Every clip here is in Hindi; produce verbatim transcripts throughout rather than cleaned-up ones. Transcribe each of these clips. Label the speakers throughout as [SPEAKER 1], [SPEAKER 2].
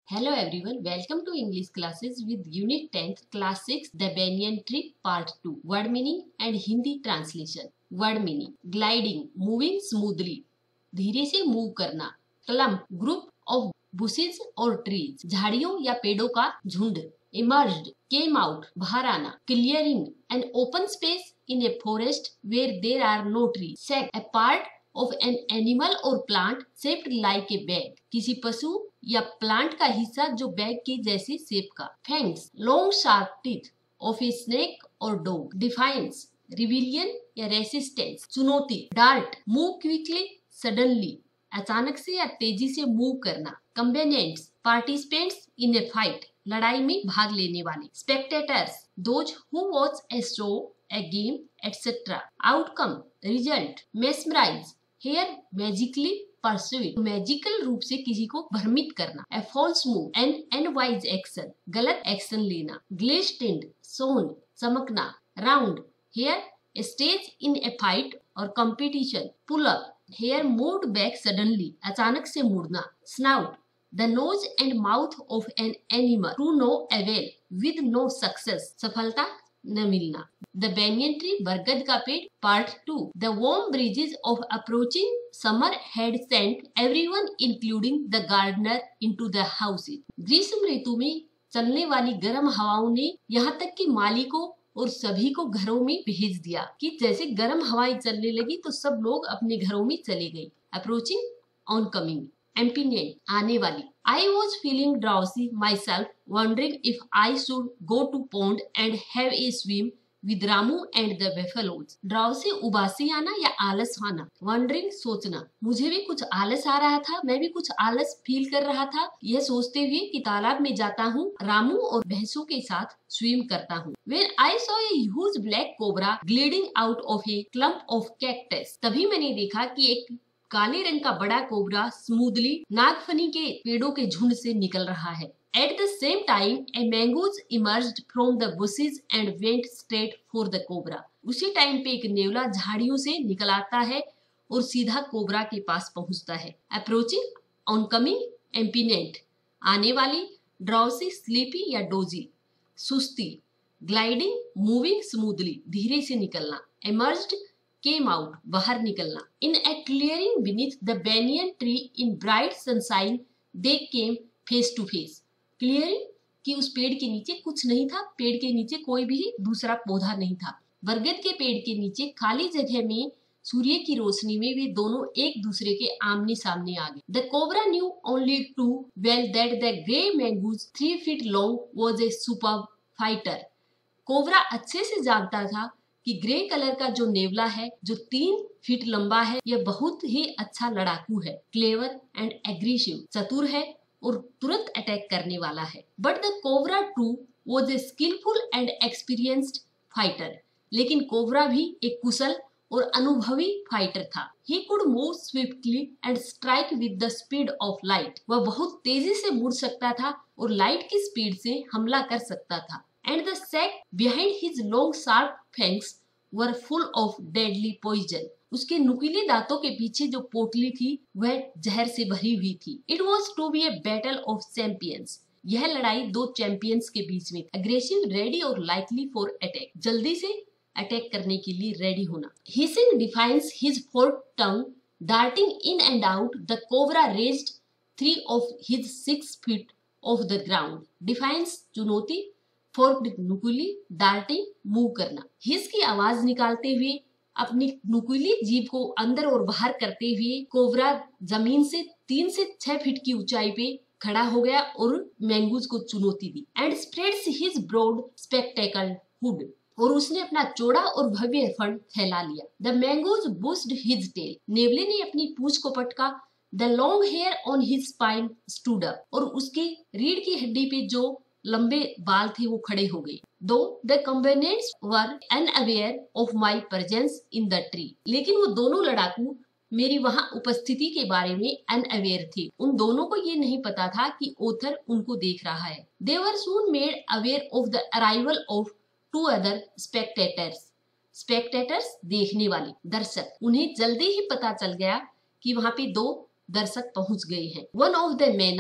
[SPEAKER 1] Hello everyone, welcome to English classes with Unit tenth, Class six, The Banyan Tree, Part two. Word meaning and Hindi translation. Word meaning: gliding, moving smoothly, धीरे से मूव करना. Clump, group of bushes or trees, झाड़ियों या पेड़ों का झुंड. Emerged, came out, बाहर आना. Clearing, an open space in a forest where there are no trees. Sack, a part of an animal or plant shaped like a bag, किसी पशु या प्लांट का हिस्सा जो बैग के जैसे शेप का. Fangs, long sharp teeth of a snake or dog. Defiance, rebellion या resistance, चुनौती. Dart, move quickly, suddenly, अचानक से या तेजी से मूव करना. Combatants, participants in a fight, लड़ाई में भाग लेने वाले. Spectators, those who watch a show, a game, et cetera. Outcome, result. Mesmerize, here magically persuade, magical रूप से किसी को भ्रमित करना. A false move, an unwise action, गलत एक्शन लेना. Glistened, shone, चमकना. Round, here a stage in a fight or competition. Pull up, here moved back suddenly, अचानक से मुड़ना. Snout, the nose and mouth of an animal, to no avail, with no success, सफलता न मिलना. The banyan tree, बरगद का पेड़. Part two. The warm breezes of approaching summer had sent everyone, including the gardener, into the houses. ग्रीष्म ऋतु में चलने वाली गर्म हवाओं ने यहाँ तक कि माली को और सभी को घरों में भेज दिया कि जैसे गर्म हवाएं चलने लगी तो सब लोग अपने घरों में चले गए. Approaching, oncoming. Imminent, आने वाली. I was feeling drowsy myself, wondering if I should go to pond and have a swim with Ramu and the buffaloes. ड्राव से उबासी आना या आलस आना. Wondering, सोचना. मुझे भी कुछ आलस आ रहा था, मैं भी कुछ आलस फील कर रहा था, यह सोचते हुए कि तालाब में जाता हूँ, रामू और भैंसों के साथ स्विम करता हूँ. When I saw a huge black cobra gliding out of a clump of cactus, तभी मैंने देखा कि एक काले रंग का बड़ा कोबरा स्मूथली नागफनी के पेड़ों के झुंड से निकल रहा है. At the same time, a mongoose emerged from the bushes and went straight for the cobra. उसी टाइम पे एक नेवला झाड़ियों से निकल आता है और सीधा कोबरा के पास पहुंचता है. Approaching, oncoming, imminent, आने वाली. Drowsy, sleepy या dozy, सुस्ती. Gliding, moving smoothly, धीरे से निकलना. Emerged, came out, बाहर निकलना. In a clearing beneath the banyan tree in bright sunshine, they came face to face. Clearing कि उस पेड़ के नीचे कुछ नहीं था, पेड़ के नीचे कोई भी दूसरा पौधा नहीं था. बरगद के पेड़ के नीचे खाली जगह में सूर्य की रोशनी में वे दोनों एक दूसरे के आमने सामने आ गए. The cobra knew only too well that the grey mongoose, three feet long, was a superb fighter. Cobra अच्छे से जानता था कि ग्रे कलर का जो नेवला है जो तीन फीट लंबा है यह बहुत ही अच्छा लड़ाकू है. क्लेवर एंड एग्रेसिव, चतुर है और तुरंत अटैक करने वाला है. But the cobra too was a skillful and experienced fighter. लेकिन कोबरा भी एक कुशल और अनुभवी फाइटर था. He could move swiftly and strike with the speed of light. वह बहुत तेजी से मुड़ सकता था और लाइट की स्पीड से हमला कर सकता था. And the sack behind his long sharp fangs were full of deadly poison. उसके नुकीले दांतों के पीछे जो पोटली थी वह जहर से भरी हुई थी. It was to be a battle of champions. यह लड़ाई दो चैंपियंस के बीच में. Aggressive, ready और likely for attack. जल्दी से अटैक करने के लिए रेडी होना. Hissing defiance, his forked tongue darting in and out, the cobra raised three of his six feet off the ground. Defiance, चुनौती. फोर्क्ड, नुकीली. डार्टिंग, मूव करना. हिस की आवाज निकालते हुए अपनी नुकीली जीभ को अंदर और बाहर करते हुए कोबरा जमीन से तीन से छह फीट की ऊंचाई पे खड़ा हो गया और मैंगूज को चुनौती दी. And spreads his broad spectacle hood. और उसने अपना चौड़ा और भव्य फंड फैला लिया. The mongoose bushed his tail. नेवले ने अपनी पूंछ को पटका. The long hair on his spine stood up. और उसकी रीढ़ की हड्डी पे जो लंबे बाल थे वो खड़े हो गए. Though the companions were unaware of my presence in the tree. लेकिन वो दोनों लड़ाकू मेरी वहां उपस्थिति के बारे में अनअवेयर थे. उन दोनों को ये नहीं पता था कि ऑथर उनको देख रहा है. They were soon made aware of the arrival of two other spectators. Spectators, देखने वाले, दर्शक. उन्हें जल्दी ही पता चल गया कि वहां पे दो दर्शक पहुंच गए हैं. One of the mynah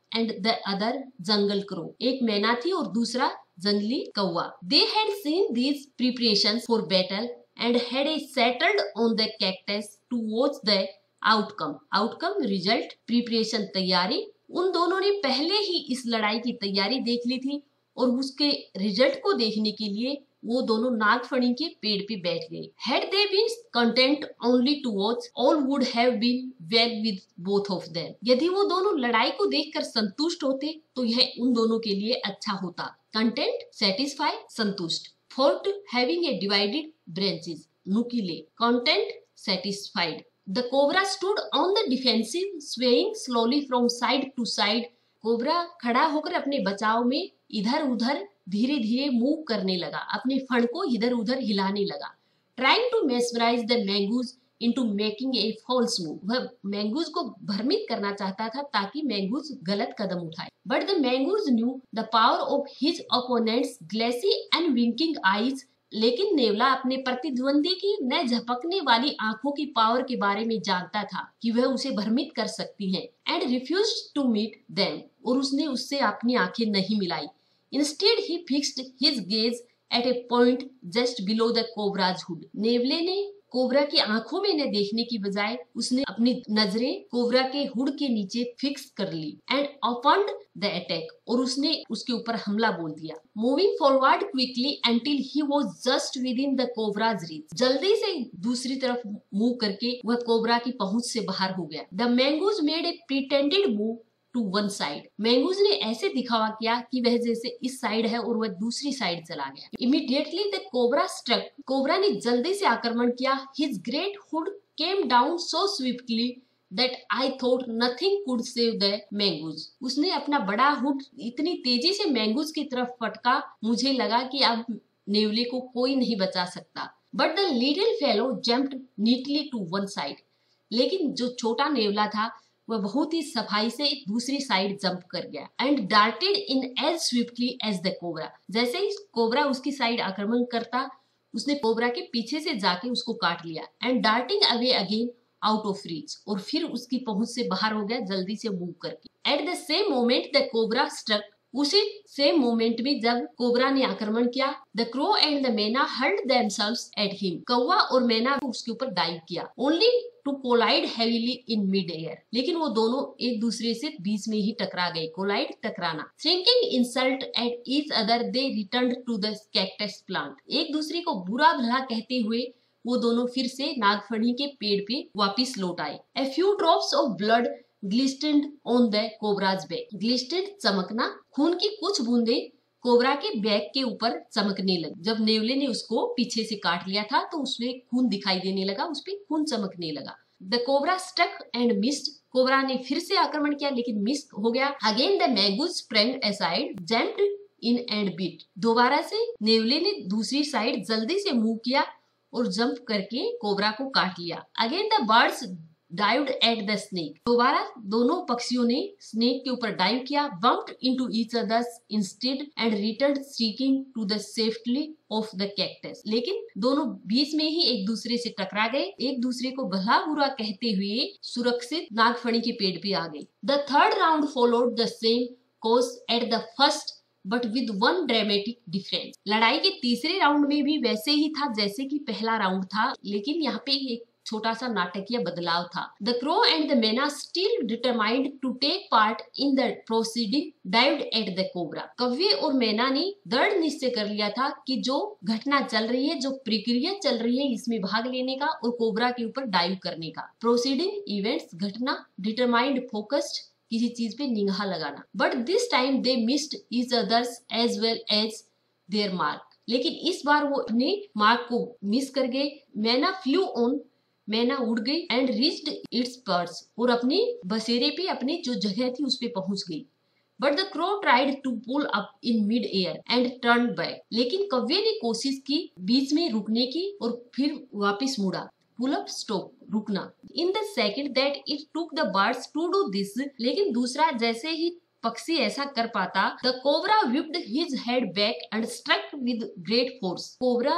[SPEAKER 1] and the other jungle crow. एक मैना थी और दूसरा जंगली कौवा। They had seen these preparations for battle and had a settled on the cactus to watch the outcome. Outcome result, preparation तैयारी। उन दोनों ने पहले ही इस लड़ाई की तैयारी देख ली थी और उसके रिजल्ट को देखने के लिए वो दोनों नागफणी के पेड़ पे बैठ गए। Had they been content only to watch, all would have been well with both of them. यदि वो दोनों लड़ाई को देखकर संतुष्ट होते तो यह उन दोनों के लिए अच्छा होता। Content, satisfy, संतुष्ट। Forked, having a divided branches, नुकीले। Content, satisfied. The cobra stood on the defensive, swaying slowly from side to side. Cobra खड़ा होकर अपने बचाव में इधर उधर धीरे धीरे मूव करने लगा, अपने फण को इधर उधर हिलाने लगा। Trying to mesmerise the mongoose into making a false move. वह मैंगूज को भ्रमित करना चाहता था ताकि मैंगूज गलत कदम उठाए। But the mongoose knew the power of his opponent's glassy and winking eyes. लेकिन नेवला अपने प्रतिद्वंदी की न झपकने वाली आंखों की पावर के बारे में जानता था कि वह उसे भ्रमित कर सकती हैं। And refused to meet them, और उसने उससे अपनी आंखें नहीं मिलाई। Instead, he fixed his gaze at a point just below the cobra's hood. नेवले ने कोबरा की आंखों में न देखने की बजाय उसने अपनी नजरें कोबरा के हुड के नीचे फिक्स कर ली। एंड opened the attack, और उसने उसके ऊपर हमला बोल दिया। Moving forward quickly until he was just within the cobra's reach. जल्दी से दूसरी तरफ मूव करके वह कोबरा की पहुंच से बाहर हो गया। The mangoes made a pretended move to one side. Mongoose ने ऐसे दिखावा किया कि वह जैसे इस साइड है और वह दूसरी साइड चला गया। Immediately the cobra struck, cobra ने जल्दी से आक्रमण किया। His great hood came down so swiftly that I thought nothing could save the mongoose. उसने अपना बड़ा हुड इतनी तेजी से मैंगूज की तरफ फटका, मुझे लगा कि अब नेवले को कोई नहीं बचा सकता। But the little fellow jumped neatly to one side. लेकिन जो छोटा नेवला था वह बहुत ही सफाई से दूसरी साइड जंप कर गया। And darted in as swiftly as the cobra. जैसे ही कोबरा उसकी साइड आक्रमण करता, उसने कोबरा के पीछे से जाके उसको काट लिया। And darting away again out of reach, और फिर उसकी पहुंच से बाहर हो गया जल्दी से मूव करके। At the same moment the cobra struck, उसी सेम मोमेंट में जब कोबरा ने आक्रमण किया, the crow and the mynah hurled themselves at him. कौवा और मैना उसके ऊपर डाइव किया। Only to collide heavily in mid air, लेकिन वो दोनों एक दूसरे से बीच में ही टकरा गए। कोलाइड, टकराना। Shrinking insult at each other they returned to the cactus plant. एक दूसरे को बुरा भला कहते हुए वो दोनों फिर से नागफणी के पेड़ पे वापिस लौट आए। A few drops of blood glistened on the cobra's back. Glistened, चमकना। खून की कुछ बूंदे कोबरा के बैक के ऊपर चमकने लगी। जब नेवले ने उसको पीछे से काट लिया था तो उसमें खून दिखाई देने लगा, उसपे खून चमकने लगा। The cobra struck and missed. कोबरा ने फिर से आक्रमण किया लेकिन मिस हो गया। Again the mongoose sprang aside, jumped in and bit. दोबारा से नेवले ने दूसरी साइड जल्दी से मूव किया और जंप करके कोबरा को काट लिया। Again the birds dived at the snake. दोबारा दोनों पक्षियों ने स्नेक के ऊपर डाइव किया। Bumped into each others instead and returned streaking to the safety of the cactus. लेकिन दोनों बीच में ही एक दूसरे से टकरा गए, एक दूसरे को भला बुरा कहते हुए सुरक्षित नागफणी के पेड़ पे आ गए। The third round followed the same course at the first but with one dramatic difference. लड़ाई के तीसरे राउंड में भी वैसे ही था जैसे कि पहला राउंड था, लेकिन यहाँ पे एक छोटा सा नाटकीय बदलाव था। The crow and the mynah still determined to take part in the proceeding dived at the cobra. कौवे और मैना ने दृढ़ निश्चय कर लिया था कि जो घटना चल रही है, जो प्रक्रिया चल रही है, इसमें भाग लेने का और कोबरा के ऊपर डाइव करने का। प्रोसीडिंग, इवेंट्स, घटना। डिटरमाइंड, फोकस्ड, किसी चीज पे निगाह लगाना। But this time they missed each others as well as their mark. लेकिन इस बार वो अपने मार्क को मिस कर गए। मैना फ्लू ऑन, मैना उड़ गई। एंड रीच्ड इट्स पर्स, और अपने बसेरे पे, अपनी जो जगह थी उस पे पहुंच गई। But the crow tried to pull up in mid air and turn back. लेकिन कौवे ने कोशिश की बीच में रुकने की और फिर वापस मुड़ा। पुल अप, स्टॉप, रुकना। In the second that it took the birds to do this, लेकिन दूसरा जैसे ही पक्षी ऐसा कर पाता, the cobra whipped his head back and struck with great force. कोबरा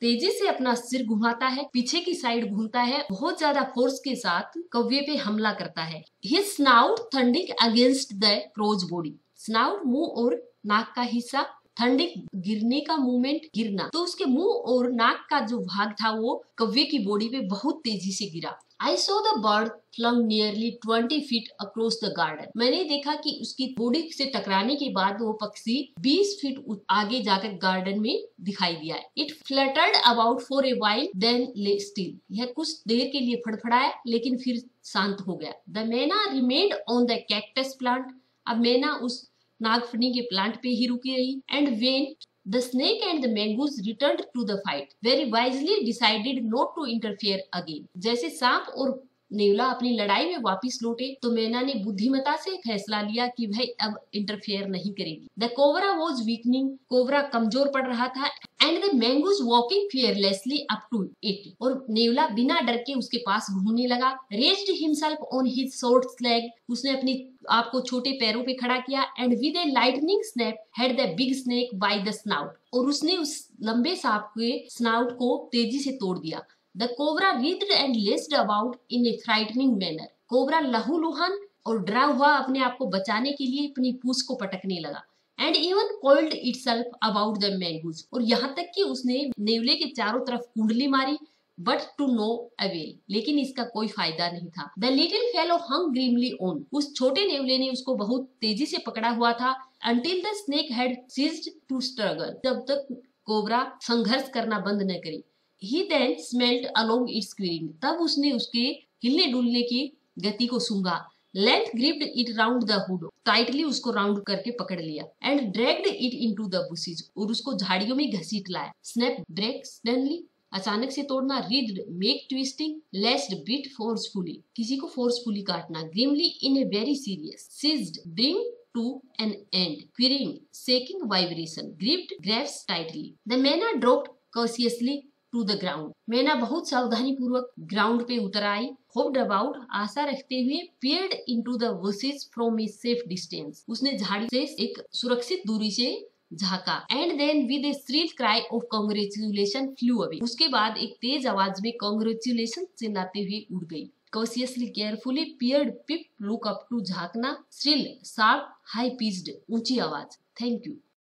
[SPEAKER 1] तेजी से अपना सिर घुमाता है, पीछे की साइड घूमता है, बहुत ज्यादा फोर्स के साथ कौवे पे हमला करता है। His snout thunding against the crow's body. Snout मुंह और नाक का हिस्सा, थंडिक गिरने का मूवमेंट, गिरना, तो उसके मुंह और नाक का जो भाग था वो कौवे की बॉडी पे बहुत तेजी से गिरा। I saw the bird flung nearly twenty feet across the garden. मैंने देखा कि उसकी बॉडी से टकराने के बाद वो पक्षी बीस फीट आगे जाकर गार्डन में दिखाई दिया। It fluttered about for a while, then lay still. यह कुछ देर के लिए फड़फड़ाया लेकिन फिर शांत हो गया। The मैना remained on the cactus plant. अब मैना उस नागफनी के प्लांट पे ही रुकी रही। And when the snake and the mongoose returned to the fight, very wisely decided not to interfere again. जैसे सांप और नेवला अपनी लड़ाई में वापस लौटे तो मैना ने बुद्धिमता से फैसला लिया कि भाई अब इंटरफेयर नहीं करेगी। The cobra was weakening, cobra कमजोर पड़ रहा था। And the mongoose walking fearlessly up to it, और नेवला बिना डर के उसके पास घूमने लगा। Raised himself on his short leg, उसने अपनी आपको छोटे पैरों पे खड़ा किया। And with a lightning snap head the big snake by the snout, और उसने उस लंबे सांप के स्नाउट को तेजी से तोड़ दिया। The cobra writhed and laced about in a frightening manner. Cobra लहूलुहान और डरा हुआ अपने आप को बचाने के लिए अपनी पूंछ को पटकने लगा। And even coiled itself about the mongoose, और यहाँ तक कि उसने नेवले के चारों तरफ कुंडली मारी, but to no avail, लेकिन इसका कोई फायदा नहीं था। The little fellow hung grimly on, उस छोटे नेवले ने उसको बहुत तेजी से पकड़ा हुआ था। Until the snake had ceased to struggle, जब तक कोबरा संघर्ष करना बंद न करे। He then smelled along its quivering, तब उसने उसके हिलने डुलने की गति को सूंघा। Length gripped it round the hood, tightly उसको राउंड करके पकड़ लिया। And dragged it into the bushes, और उसको झाड़ियों में घसीट लाया। Snap, break suddenly, अचानक से तोड़ना। Writhed, make twisting, lashed, bit forcefully, किसी को forcefully काटना। Grimly, in a very serious, seized, bring to an end, quivering, shaking vibration, gripped, grasps tightly. The मैना dropped cautiously to the ground, मैना बहुत सावधानी पूर्वक ग्राउंड पे उतर आई। Hopped about, आशा रखते हुए। Peered into the bushes from a safe distance, उसने झाड़ी से एक सुरक्षित दूरी से झाका। And then with a shrill cry of congratulation flew away, उसके बाद एक तेज आवाज में congratulation चिल्लाते हुए उड़ गई। Cautiously, carefully, peered, peep, look up to, झाकना। Shrill, sharp, high pitched, ऊंची आवाज। Thank you.